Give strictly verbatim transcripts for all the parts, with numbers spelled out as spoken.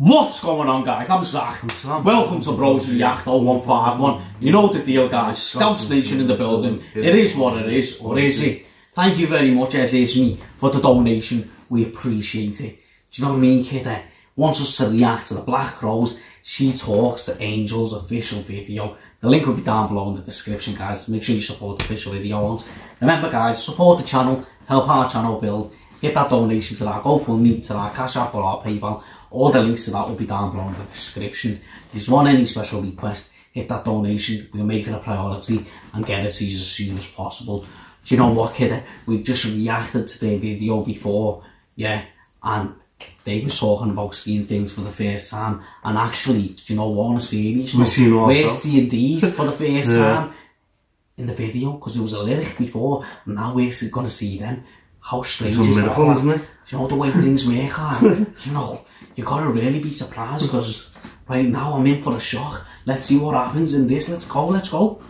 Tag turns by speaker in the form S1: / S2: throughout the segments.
S1: What's going on, guys? I'm Zach.
S2: I'm Sam.
S1: Welcome to Bros React oh one five one. You know the deal, guys. Scouts Nation in the building. It is what it is, or is it? Thank you very much, as is me, for the donation. We appreciate it. Do you know what I mean, kid? Uh, wants us to react to the Black Crowes She Talks to Angels official video. The link will be down below in the description, guys. Make sure you support the official video. Remember, guys, support the channel, help our channel build. Hit that donation to that GoFundMe, to that Cash App or our PayPal. All the links to that will be down below in the description. If you just want any special request, hit that donation. We'll make it a priority and get it to you as soon as possible. Do you know what, kid? We just reacted to their video before, yeah, and they were talking about seeing things for the first time. And actually, do you know what, on a series,
S2: We've seen
S1: we're seeing these for the first
S2: yeah.
S1: time in the video, because there was a lyric before, and now we're going to see them. How strange is that?
S2: Miracle, isn't it?
S1: You know the way things work, like, you know, you gotta really be surprised, because right now I'm in for a shock. Let's see what happens in this. Let's go, let's go.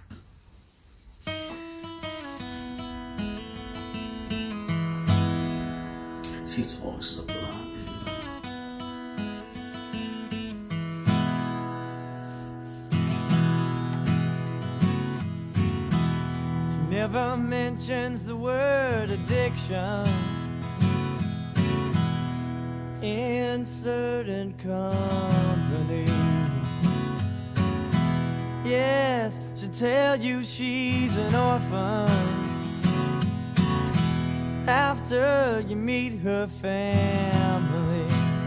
S1: She talks to Black.
S3: Never mentions the word addiction in certain company. Yes, she'll tell you she's an orphan after you meet her family.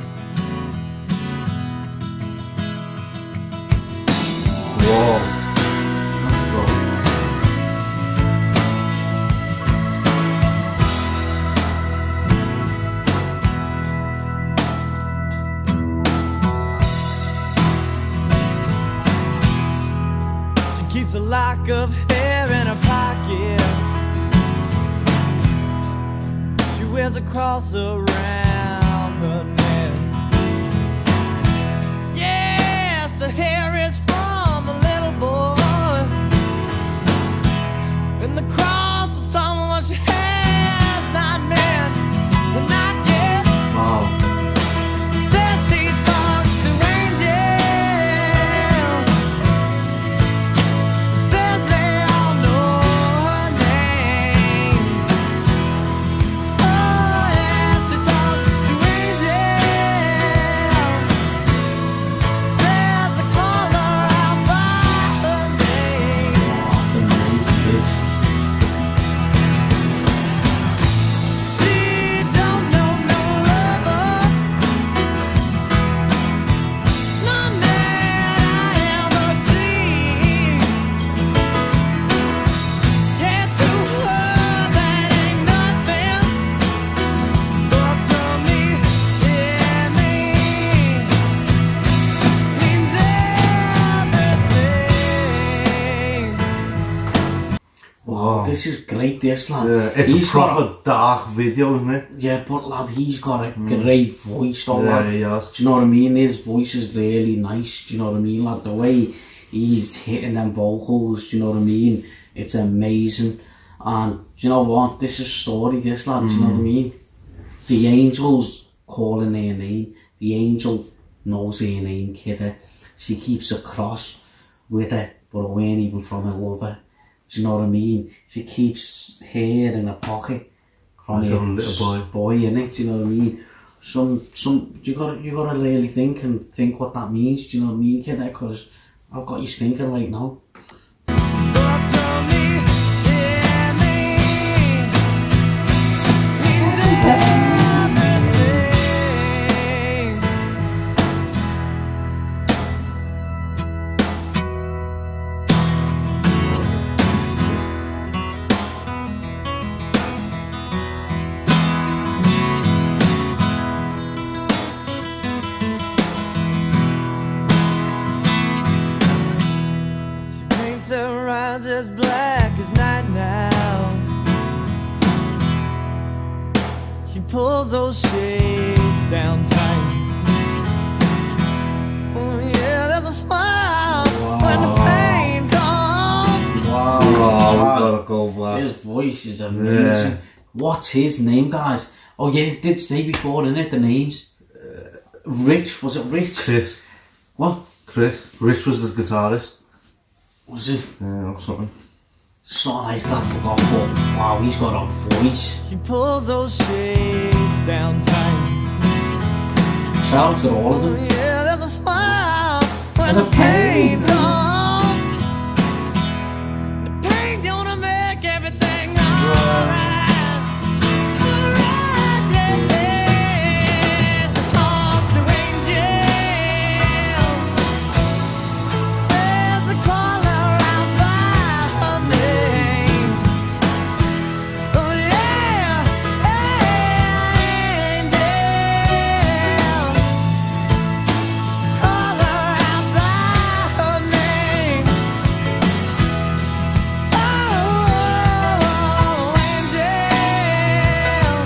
S2: Whoa.
S3: Keeps a lock of hair in her pocket. She wears a cross around her neck. Yes, the hair is from a little boy, and the cross is someone she has not met, but not yet.
S2: Wow.
S3: Says she talks to angels.
S1: Wow, this is great, this lad.
S2: Yeah, it's
S1: he's
S2: a proper
S1: got a,
S2: dark video, isn't it?
S1: yeah, but lad, he's got a mm. great voice though,
S2: yeah,
S1: lad.
S2: he has.
S1: Do you know what I mean? His voice is really nice, do you know what I mean, lad? The way he's hitting them vocals, do you know what I mean? It's amazing. And do you know what? This is story, this lad, mm. do you know what I mean? The angels calling their name. The angel knows her name, kidder. She keeps a cross with her, but it weren't even from her lover. Do you know what I mean? She keeps hair in her pocket from her
S2: little boy.
S1: boy, innit? Do you know what I mean? Some, some, you gotta, you gotta really think and think what that means. Do you know what I mean, kid? Because I've got you thinking right now.
S3: As black as night now, she pulls those shades down tight. Oh yeah, there's a smile wow. when the pain comes.
S1: Wow,
S2: wow, we gotta go black.
S1: His voice is amazing. Yeah. What's his name, guys? Oh yeah, it did say before, innit, the names?
S2: Uh,
S1: Rich, was it Rich?
S2: Chris.
S1: What?
S2: Chris. Rich was the guitarist.
S1: Was it?
S2: Yeah, or something.
S1: Something like that, I forgot, but wow, he's got a voice.
S3: She pulls those shades down tight.
S1: Shout out to all of them.
S3: Yeah, there's a smile when
S1: And
S3: the
S1: the pain
S3: pain comes. The pain gonna make everything alright. Alright, yeah, yeah. She talks to angels. Says to call her out by her name. Oh yeah, angels. Call her out by her name. Oh, angels.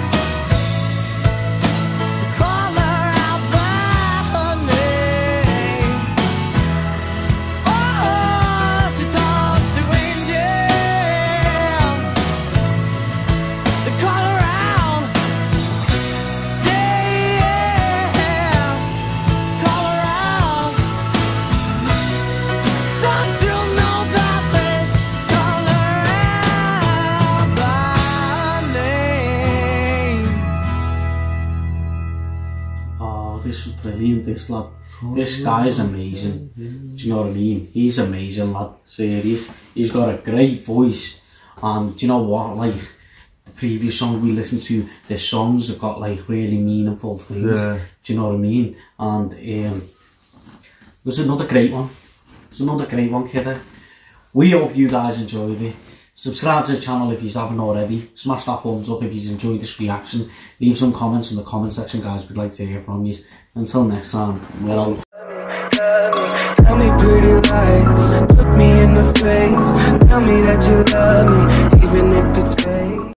S3: Call her out by her name. Oh, she talks to angels. They call her out. Yeah, call her out. Don't you know that they call her out by name?
S1: Oh, this was brilliant, this lad. This guy's amazing. Do you know what I mean? He's amazing, lad. Serious. He's got a great voice. And do you know what? Like, the previous song we listened to, the songs have got like really meaningful things.
S2: Yeah.
S1: Do you know what I mean? And um, there's another great one. There's another great one, kidder. We hope you guys enjoyed it. Subscribe to the channel if you haven't already. Smash that thumbs up if you enjoyed this reaction. Leave some comments in the comment section, guys. We'd like to hear from you. Until next time, we're out.
S4: Tell me pretty lies, look me in the face. Tell me that you love me, even if it's fake.